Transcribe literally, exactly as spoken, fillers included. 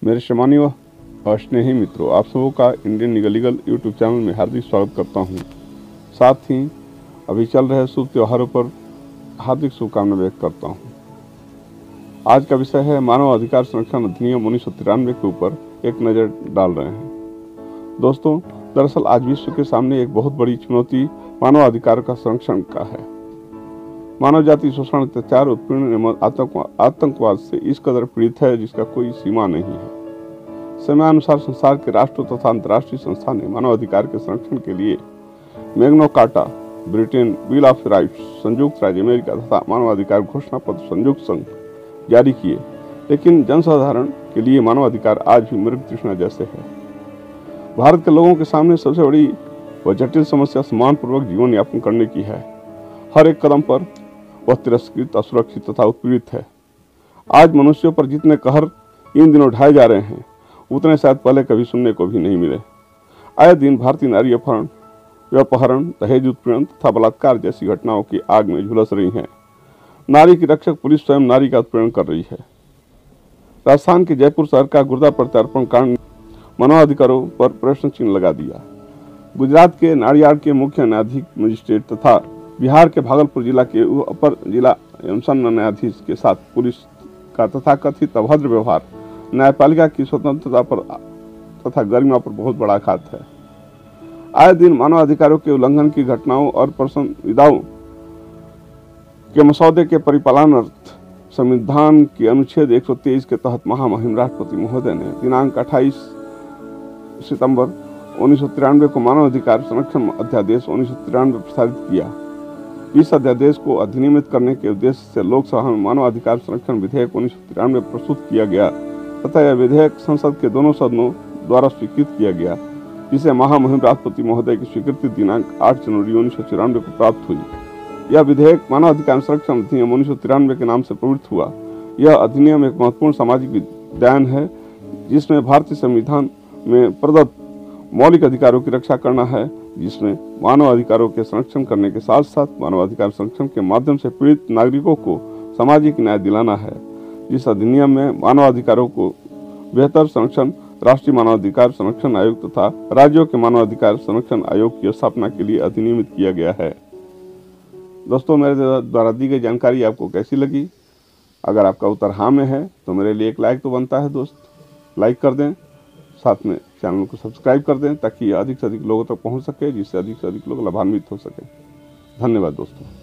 मेरे सम्मानीय व स्नेही मित्रों, आप सबों का Indian legal legal YouTube channel में हार्दिक स्वागत करता हूं। साथ ही अभी चल रहे शुभ त्योहारों पर हार्दिक शुभकामना व्यक्त करता हूं। आज का विषय है मानव अधिकार संरक्षण अधिनियम उन्नीस सौ तिरानवे के ऊपर एक नज़र डाल रहे हैं। दोस्तों, दरअसल आज विश्व के सामने एक बहुत बड़ी चुनौती मानव अधिकार का संरक्षण का है। मानव जाति शोषण, अत्याचार, उत्पीड़न एवं आतंकवाद आतंकवाद से इस कदर पीड़ित है जिसका कोई सीमा नहीं है। समयानुसार संसार के राष्ट्रों तथा अंतर्राष्ट्रीय संस्था ने मानव अधिकार के संरक्षण के लिए Magna Carta, Britain, bill of rights, संयुक्त राज्य अमेरिका तथा मानवाधिकार घोषणा पत्र संयुक्त संघ जारी किए, लेकिन जनसाधारण के लिए मानवाधिकार आज भी मृग तृष्णा जैसे है। भारत के लोगों के सामने सबसे बड़ी व जटिल समस्या सम्मानपूर्वक जीवन यापन करने की है। हर एक कदम पर वह तिरस्कृत, असुरक्षित तथा उत्पीड़ित है। आज मनुष्यों पर जितने कहर इन दिनों ढाए जा रहे हैं, उतने शायद पहले कभी सुनने को भी नहीं मिले। आए दिन भारतीय नारी अपहरण, व्यपहरण, दहेज उत्पीड़न तथा बलात्कार जैसी घटनाओं की आग में झुलस रही हैं। नारी की रक्षक पुलिस स्वयं नारी का उत्पीड़न कर रही है। राजस्थान के जयपुर शहर का गुर्दा प्रत्यार्पण कांड मानवाधिकारों पर प्रश्न चिन्ह लगा दिया। गुजरात के नाड़ियाड़ के मुख्य न्यायाधीश मजिस्ट्रेट तथा बिहार के भागलपुर जिला के अपर जिला एवं सन्न न्यायाधीश के साथ पुलिस का तथाकथित अभद्र व्यवहार न्यायपालिका की स्वतंत्रता पर तथा गरिमा पर बहुत बड़ा आघात है। आए दिन मानवाधिकारों के उल्लंघन की घटनाओं और संविधाओं के मसौदे के परिपालनार्थ संविधान के अनुच्छेद एक सौ तेईस के तहत महामहिम राष्ट्रपति महोदय ने दिनांक अट्ठाईस सितंबर उन्नीस सौ तिरानवे को मानव अधिकार संरक्षण अध्यादेश उन्नीस सौ तिरानवे प्रसारित किया। इस अध्यादेश को अधिनियमित करने के उद्देश्य से लोकसभा में मानव अधिकार संरक्षण विधेयक उन्नीस सौ तिरानवे प्रस्तुत किया गया तथा यह विधेयक संसद के दोनों सदनों द्वारा स्वीकृत किया गया, जिसे महामहिम राष्ट्रपति महोदय की स्वीकृति दिनांक आठ जनवरी उन्नीस सौ तिरानवे को प्राप्त हुई। यह विधेयक मानव अधिकार संरक्षण अधिनियम उन्नीस सौ तिरानवे के नाम से प्रवृत्त हुआ। यह अधिनियम एक महत्वपूर्ण सामाजिक विधान है, जिसमें भारतीय संविधान में प्रदत्त मौलिक अधिकारों की रक्षा करना है, जिसमें मानव अधिकारों के संरक्षण करने के साथ साथ मानव अधिकार संरक्षण के माध्यम से पीड़ित नागरिकों को सामाजिक न्याय दिलाना है। जिस अधिनियम में मानव अधिकारों को बेहतर संरक्षण राष्ट्रीय मानवाधिकार संरक्षण आयोग तथा राज्यों के मानवाधिकार संरक्षण आयोग की स्थापना के लिए अधिनियमित किया गया है। दोस्तों, मेरे द्वारा दी गई जानकारी आपको कैसी लगी? अगर आपका उत्तर हाँ में है तो मेरे लिए एक लाइक तो बनता है। दोस्त, लाइक कर दें, साथ में चैनल को सब्सक्राइब कर दें ताकि अधिक से अधिक लोगों तक पहुंच सके, जिससे अधिक से अधिक लोग लाभान्वित हो सके। धन्यवाद दोस्तों।